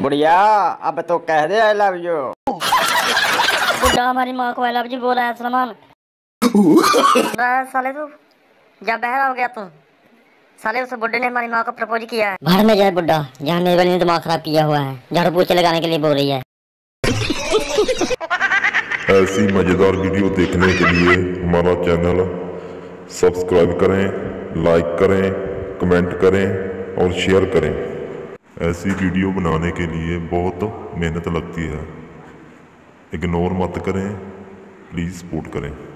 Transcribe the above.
बुढ़िया अब तो कह दे आई लव यू। बुढ़ा हमारी माँ को आई लव यू बोल रहा है सलमान। साले तू जब बहरा हो गया तू। साले उस बुड्ढे ने हमारी माँ को प्रपोज किया है। भाड़ में जाए बुड्ढा, जहाँ मेरे वाली ने दिमाग खराब किया हुआ है, झाड़ू पोछे लगाने के लिए बोल रही है। ऐसी मजेदार वीडियो देखने के लिए हमारा चैनल सब्सक्राइब करें, लाइक करें, कमेंट करें और शेयर करें। ऐसी वीडियो बनाने के लिए बहुत मेहनत लगती है। इग्नोर मत करें, प्लीज़ सपोर्ट करें।